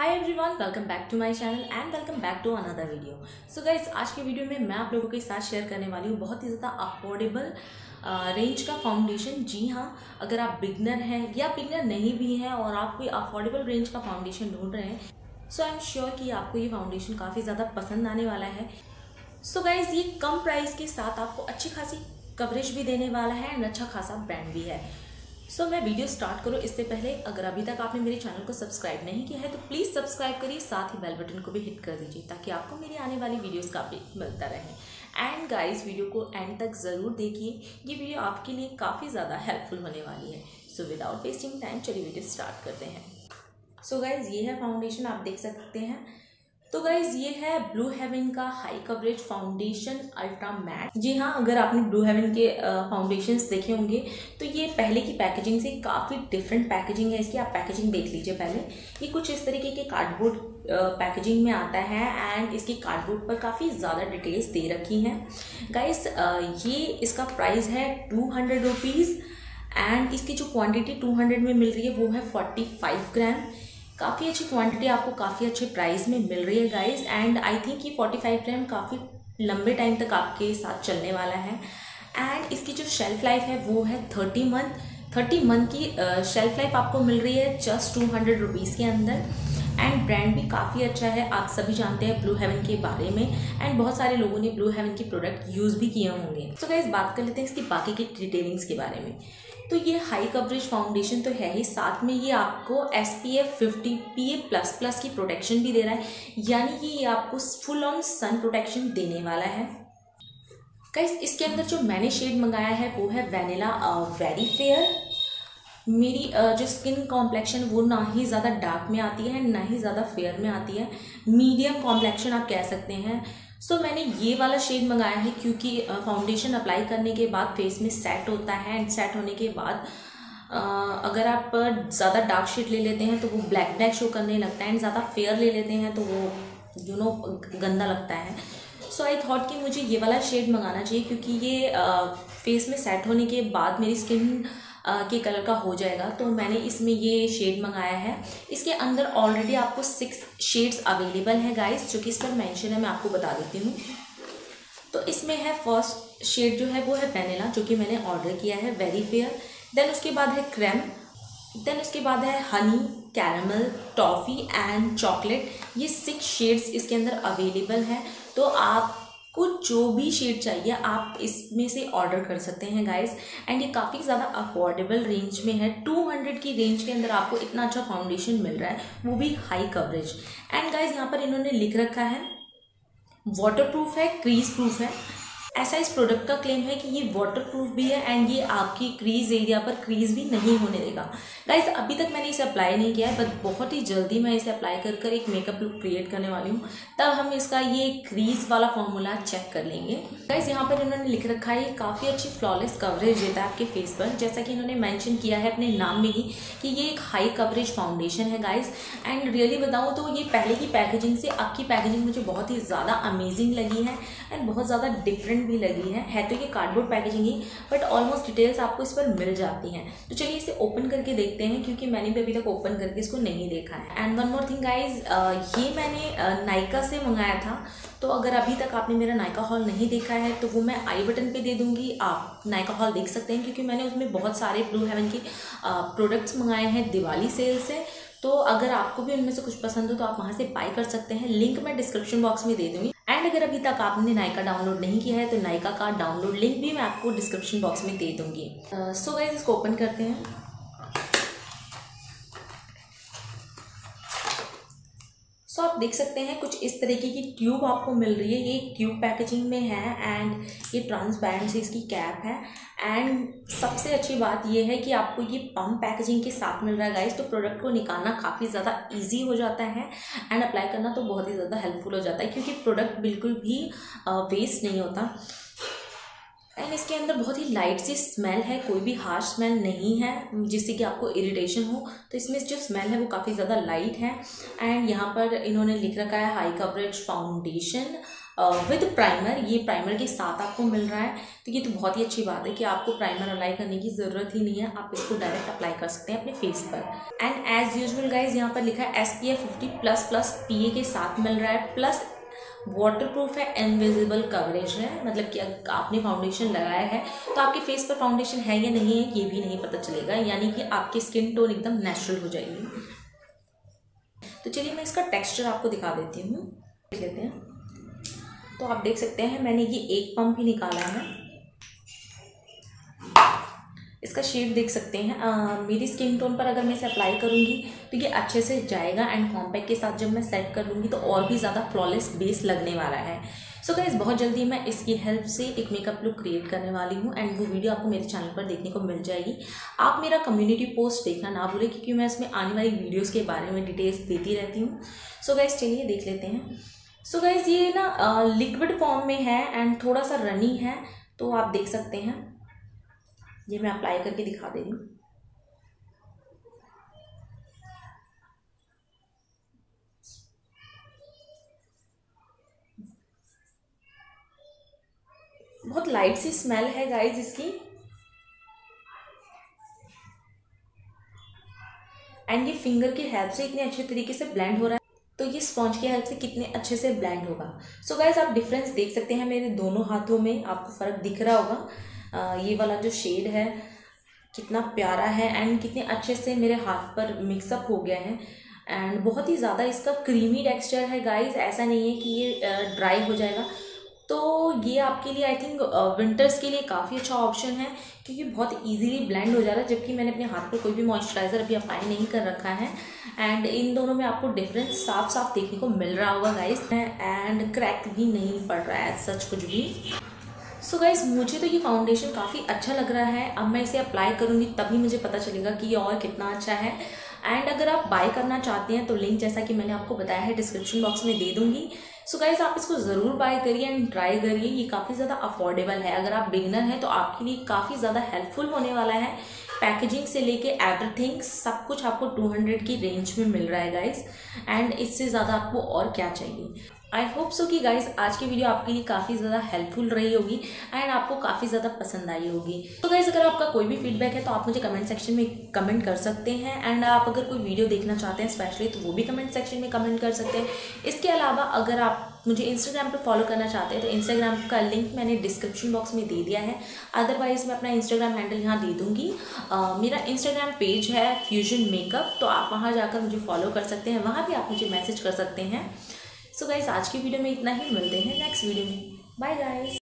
Hi everyone, welcome back to my channel and welcome back to another video. So guys, आज के video में मैं आप लोगों के साथ शेयर करने वाली हूँ बहुत ही ज़्यादा अफोर्डेबल रेंज का फाउंडेशन। जी हाँ, अगर आप बिगनर हैं या बिगनर नहीं भी हैं और आप कोई अफोर्डेबल रेंज का फाउंडेशन ढूंढ रहे हैं, सो आई एम श्योर कि आपको ये फाउंडेशन काफ़ी ज़्यादा पसंद आने वाला है। सो गाइस, ये कम प्राइस के साथ आपको अच्छी खासी कवरेज भी देने वाला है एंड अच्छा खासा ब्रांड भी है। सो मैं वीडियो स्टार्ट करूँ इससे पहले अगर अभी तक आपने मेरे चैनल को सब्सक्राइब नहीं किया है तो प्लीज़ सब्सक्राइब करिए, साथ ही बेल बटन को भी हिट कर दीजिए ताकि आपको मेरी आने वाली वीडियोस का अपडेट मिलता रहे। एंड गाइस, वीडियो को एंड तक ज़रूर देखिए, ये वीडियो आपके लिए काफ़ी ज़्यादा हेल्पफुल होने वाली है। सो विदाउट वेस्टिंग टाइम चलिए वीडियो स्टार्ट करते हैं। सो गाइज, ये है फाउंडेशन, आप देख सकते हैं। तो गाइज, ये है ब्लू हेवन का high coverage foundation ultra matte. जी हाँ, अगर आपने ब्लू हेवन के फाउंडेशंस देखे होंगे तो ये पहले की पैकेजिंग से काफ़ी डिफरेंट पैकेजिंग है इसकी। आप पैकेजिंग देख लीजिए पहले। ये कुछ इस तरीके के कार्डबोर्ड पैकेजिंग में आता है एंड इसकी कार्डबोर्ड पर काफ़ी ज़्यादा डिटेल्स दे रखी हैं। गाइज, ये इसका प्राइस है 200 रुपीज़ एंड इसकी जो क्वान्टिटी 200 में मिल रही है वो है 45 ग्राम। काफ़ी अच्छी क्वांटिटी आपको काफ़ी अच्छे प्राइस में मिल रही है गाइस। एंड आई थिंक ये 45 ग्राम काफ़ी लंबे टाइम तक आपके साथ चलने वाला है। एंड इसकी जो शेल्फ लाइफ है वो है 30 मंथ की शेल्फ लाइफ आपको मिल रही है जस्ट 200 रुपीज़ के अंदर। एंड ब्रांड भी काफ़ी अच्छा है, आप सभी जानते हैं ब्लू हेवन के बारे में एंड बहुत सारे लोगों ने ब्लू हेवन की प्रोडक्ट यूज़ भी किए होंगे। सो गाइस, बात कर लेते हैं इसकी बाकी की डिटेलिंग्स के बारे में। तो ये हाई कवरेज फाउंडेशन तो है ही, साथ में ये आपको SPF 50 PA++ की प्रोटेक्शन भी दे रहा है, यानी ये आपको फुल ऑन सन प्रोटेक्शन देने वाला है। गाइस, इसके अंदर जो मैंने शेड मंगाया है वो है वैनिला वेरी फेयर। मेरी जो स्किन कॉम्प्लेक्शन वो ना ही ज़्यादा डार्क में आती है ना ही ज़्यादा फेयर में आती है, मीडियम कॉम्प्लेक्शन आप कह सकते हैं। सो मैंने ये वाला शेड मंगाया है क्योंकि फाउंडेशन अप्लाई करने के बाद फेस में सेट होता है एंड सेट होने के बाद अगर आप ज़्यादा डार्क शेड ले लेते हैं तो वो ब्लैक ब्लैक शो करने लगता है एंड ज़्यादा फेयर ले लेते हैं तो वो गंदा लगता है। सो आई थॉट कि मुझे ये वाला शेड मंगाना चाहिए क्योंकि ये फेस में सेट होने के बाद मेरी स्किन के कलर का हो जाएगा, तो मैंने इसमें ये शेड मंगाया है। इसके अंदर ऑलरेडी आपको 6 शेड्स अवेलेबल हैं गाइस, जो कि इस पर मेंशन है, मैं आपको बता देती हूँ। तो इसमें है फर्स्ट शेड जो है वो है वैनिला, जो कि मैंने ऑर्डर किया है, वेरी फेयर। देन उसके बाद है क्रेम, देन उसके बाद है honey, caramel, toffee and chocolate. ये 6 शेड्स इसके अंदर अवेलेबल हैं। तो आपको जो भी शेड चाहिए आप इसमें से ऑर्डर कर सकते हैं गाइस। एंड ये काफ़ी ज़्यादा अफोर्डेबल रेंज में है। 200 की रेंज के अंदर आपको इतना अच्छा फाउंडेशन मिल रहा है, वो भी हाई कवरेज। एंड गाइस, यहाँ पर इन्होंने लिख रखा है वाटर प्रूफ है, क्रीज प्रूफ है। ऐसा इस प्रोडक्ट का क्लेम है कि ये वाटर प्रूफ भी है एंड ये आपकी क्रीज एरिया पर क्रीज भी नहीं होने देगा। गाइज, अभी तक मैंने इसे अप्लाई नहीं किया है बट बहुत ही जल्दी मैं इसे अप्लाई कर कर एक मेकअप लुक क्रिएट करने वाली हूँ, तब हम इसका ये क्रीज वाला फॉर्मूला चेक कर लेंगे। गाइज, यहाँ पर इन्होंने लिख रखा है काफ़ी अच्छी फ्लॉलेस कवरेज देता है आपके फेस पर, जैसा कि इन्होंने मैंशन किया है अपने नाम में ही कि ये एक हाई कवरेज फाउंडेशन है गाइज। एंड रियली बताऊँ तो ये पहले की पैकेजिंग से अब की पैकेजिंग मुझे बहुत ही ज़्यादा अमेजिंग लगी है एंड बहुत ज़्यादा डिफरेंट भी लगी है तो ये कार्डबोर्ड पैकेजिंग ही, बट ऑलमोस्ट डिटेल्स आपको इस पर मिल जाती हैं। तो चलिए इसे ओपन करके देखते हैं क्योंकि मैंने भी अभी तक ओपन करके इसको नहीं देखा है। And one more thing guys, ये मैंने नायका से मंगाया था, तो अगर अभी तक आपने मेरा नायका हॉल नहीं देखा है तो वो मैं आई बटन पे दे दूंगी, आप नायका हॉल देख सकते हैं क्योंकि मैंने उसमें बहुत सारे ब्लू हेवन के प्रोडक्ट्स मंगाए हैं दिवाली सेल से। तो अगर आपको भी उनमें से कुछ पसंद हो तो आप वहाँ से बाय कर सकते हैं, लिंक मैं डिस्क्रिप्शन बॉक्स में दे दूँगी। एंड अगर अभी तक आपने नायका डाउनलोड नहीं किया है तो नायका का डाउनलोड लिंक भी मैं आपको डिस्क्रिप्शन बॉक्स में दे दूँगी। सो गाइस, इसको ओपन करते हैं। सो आप देख सकते हैं कुछ इस तरीके की ट्यूब आपको मिल रही है, ये ट्यूब पैकेजिंग में है एंड ये ट्रांसपेरेंट से इसकी कैप है। एंड सबसे अच्छी बात ये है कि आपको ये पम्प पैकेजिंग के साथ मिल रहा है गाइस, तो प्रोडक्ट को निकालना काफ़ी ज़्यादा इजी हो जाता है एंड अप्लाई करना तो बहुत ही ज़्यादा हेल्पफुल हो जाता है क्योंकि प्रोडक्ट बिल्कुल भी वेस्ट नहीं होता। एंड इसके अंदर बहुत ही लाइट सी स्मेल है, कोई भी हार्श स्मेल नहीं है जिससे कि आपको इरिटेशन हो, तो इसमें जो स्मेल है वो काफ़ी ज़्यादा लाइट है। एंड यहाँ पर इन्होंने लिख रखा है high coverage foundation with primer, ये प्राइमर के साथ आपको मिल रहा है। तो ये तो बहुत ही अच्छी बात है कि आपको प्राइमर अप्लाई करने की ज़रूरत ही नहीं है, आप इसको डायरेक्ट अप्लाई कर सकते हैं अपने फेस पर। एंड एज यूजुअल गाइज यहाँ पर लिखा है SPF 50++ PA के साथ मिल रहा है, प्लस वाटरप्रूफ है, इनविजिबल कवरेज है, मतलब कि आपने फाउंडेशन लगाया है तो आपके फेस पर फाउंडेशन है या नहीं है ये भी नहीं पता चलेगा, यानी कि आपकी स्किन टोन एकदम नेचुरल हो जाएगी। तो चलिए मैं इसका टेक्सचर आपको दिखा देती हूँ, देख लेते हैं। तो आप देख सकते हैं मैंने ये एक पंप ही निकाला है, इसका शेड देख सकते हैं। मेरी स्किन टोन पर अगर मैं इसे अप्लाई करूँगी तो ये अच्छे से जाएगा, एंड कॉम्पैक्ट के साथ जब मैं सेट कर लूँगी तो और भी ज़्यादा फ्लॉलेस बेस लगने वाला है। सो गाइस बहुत जल्दी मैं इसकी हेल्प से एक मेकअप लुक क्रिएट करने वाली हूँ, एंड वो वीडियो आपको मेरे चैनल पर देखने को मिल जाएगी। आप मेरा कम्युनिटी पोस्ट देखना ना भूलें, क्योंकि मैं इसमें आने वाली वीडियोज़ के बारे में डिटेल्स देती रहती हूँ। सो गाइस चलिए देख लेते हैं। सो गाइस ये ना लिक्विड फॉर्म में है एंड थोड़ा सा रनी है, तो आप देख सकते हैं। ये मैं अप्लाई करके दिखा दे रही हूँ। बहुत लाइट सी स्मेल है गाइज इसकी, एंड ये फिंगर की हेल्प से इतने अच्छे तरीके से ब्लेंड हो रहा है, तो ये स्पॉन्ज की हेल्प से कितने अच्छे से ब्लेंड होगा। सो गाइज आप डिफरेंस देख सकते हैं मेरे दोनों हाथों में, आपको फ़र्क दिख रहा होगा। ये वाला जो शेड है कितना प्यारा है, एंड कितने अच्छे से मेरे हाथ पर मिक्सअप हो गया है, एंड बहुत ही ज़्यादा इसका क्रीमी टेक्सचर है गाइज। ऐसा नहीं है कि ये ड्राई हो जाएगा, तो ये आपके लिए आई थिंक विंटर्स के लिए काफ़ी अच्छा ऑप्शन है, क्योंकि बहुत इजीली ब्लेंड हो जा रहा है, जबकि मैंने अपने हाथ पर कोई भी मॉइस्चराइज़र अभी अप्लाई नहीं कर रखा है। एंड इन दोनों में आपको डिफरेंस साफ साफ देखने को मिल रहा होगा गाइज, एंड क्रैक भी नहीं पड़ रहा है सच कुछ भी। सो गाइज मुझे तो ये फाउंडेशन काफ़ी अच्छा लग रहा है। अब मैं इसे अप्लाई करूँगी तभी मुझे पता चलेगा कि ये और कितना अच्छा है। एंड अगर आप बाय करना चाहते हैं तो लिंक जैसा कि मैंने आपको बताया है डिस्क्रिप्शन बॉक्स में दे दूँगी। सो गाइज आप इसको ज़रूर बाय करिए एंड ट्राई करिए, ये काफ़ी ज़्यादा अफोर्डेबल है। अगर आप बिगिनर हैं तो आपके लिए काफ़ी ज़्यादा हेल्पफुल होने वाला है। पैकेजिंग से लेके एवरीथिंग सब कुछ आपको 200 की रेंज में मिल रहा है गाइज, एंड इससे ज़्यादा आपको और क्या चाहिए। आई होप सो कि गाइज आज की वीडियो आपके लिए काफ़ी ज़्यादा हेल्पफुल रही होगी एंड आपको काफ़ी ज़्यादा पसंद आई होगी। तो गाइज अगर आपका कोई भी फीडबैक है तो आप मुझे कमेंट सेक्शन में कमेंट कर सकते हैं, एंड आप अगर कोई वीडियो देखना चाहते हैं स्पेशली तो वो भी कमेंट सेक्शन में कमेंट कर सकते हैं। इसके अलावा अगर आप मुझे इंस्टाग्राम पर फॉलो करना चाहते हैं तो इंस्टाग्राम का लिंक मैंने डिस्क्रिप्शन बॉक्स में दे दिया है, अदरवाइज़ मैं अपना इंस्टाग्राम हैंडल यहाँ दे दूँगी। मेरा इंस्टाग्राम पेज है फ्यूजन मेकअप, तो आप वहाँ जाकर मुझे फॉलो कर सकते हैं, वहाँ भी आप मुझे मैसेज कर सकते हैं। सो गाइस आज की वीडियो में इतना ही, मिलते हैं नेक्स्ट वीडियो में। Bye guys.